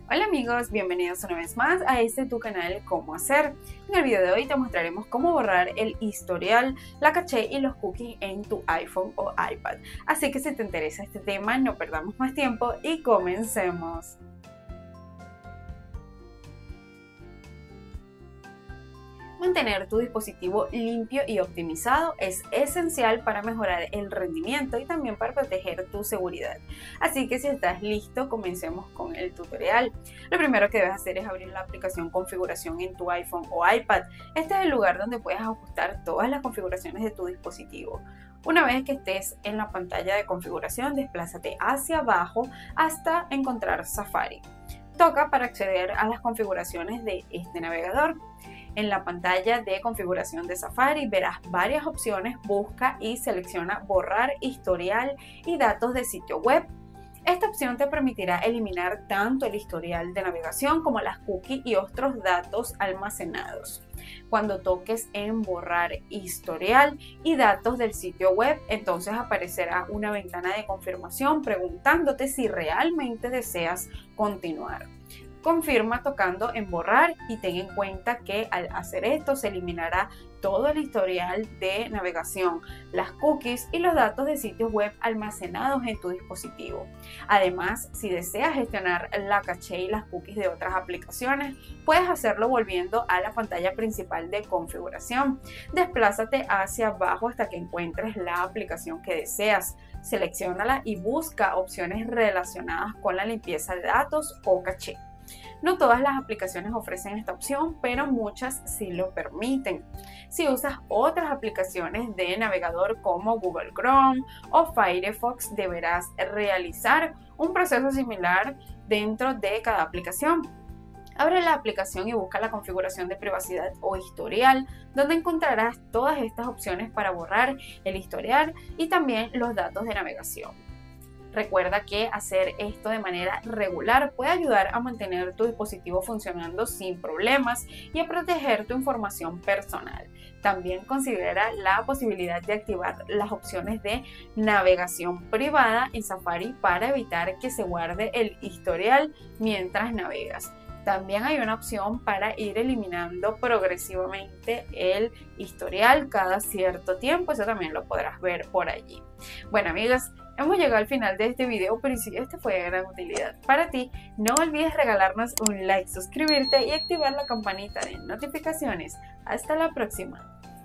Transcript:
Hola amigos, bienvenidos una vez más a este tu canal Cómo Hacer. En el video de hoy te mostraremos cómo borrar el historial, la caché y los cookies en tu iPhone o iPad. Así que si te interesa este tema, no perdamos más tiempo y comencemos. Mantener tu dispositivo limpio y optimizado es esencial para mejorar el rendimiento y también para proteger tu seguridad. Así que si estás listo, comencemos con el tutorial. Lo primero que debes hacer es abrir la aplicación Configuración en tu iPhone o iPad. Este es el lugar donde puedes ajustar todas las configuraciones de tu dispositivo. Una vez que estés en la pantalla de configuración, desplázate hacia abajo hasta encontrar Safari. Toca para acceder a las configuraciones de este navegador. En la pantalla de configuración de Safari verás varias opciones, busca y selecciona borrar historial y datos de sitio web. Esta opción te permitirá eliminar tanto el historial de navegación como las cookies y otros datos almacenados. Cuando toques en borrar historial y datos del sitio web, entonces aparecerá una ventana de confirmación preguntándote si realmente deseas continuar. Confirma tocando en borrar y ten en cuenta que al hacer esto se eliminará todo el historial de navegación, las cookies y los datos de sitios web almacenados en tu dispositivo. Además, si deseas gestionar la caché y las cookies de otras aplicaciones, puedes hacerlo volviendo a la pantalla principal de configuración. Desplázate hacia abajo hasta que encuentres la aplicación que deseas. Selecciónala y busca opciones relacionadas con la limpieza de datos o caché. No todas las aplicaciones ofrecen esta opción, pero muchas sí lo permiten. Si usas otras aplicaciones de navegador como Google Chrome o Firefox, deberás realizar un proceso similar dentro de cada aplicación. Abre la aplicación y busca la configuración de privacidad o historial, donde encontrarás todas estas opciones para borrar el historial y también los datos de navegación. Recuerda que hacer esto de manera regular puede ayudar a mantener tu dispositivo funcionando sin problemas y a proteger tu información personal. También considera la posibilidad de activar las opciones de navegación privada en Safari para evitar que se guarde el historial mientras navegas. También hay una opción para ir eliminando progresivamente el historial cada cierto tiempo. Eso también lo podrás ver por allí. Bueno, amigas, hemos llegado al final de este video, pero si este fue de gran utilidad para ti, no olvides regalarnos un like, suscribirte y activar la campanita de notificaciones. Hasta la próxima.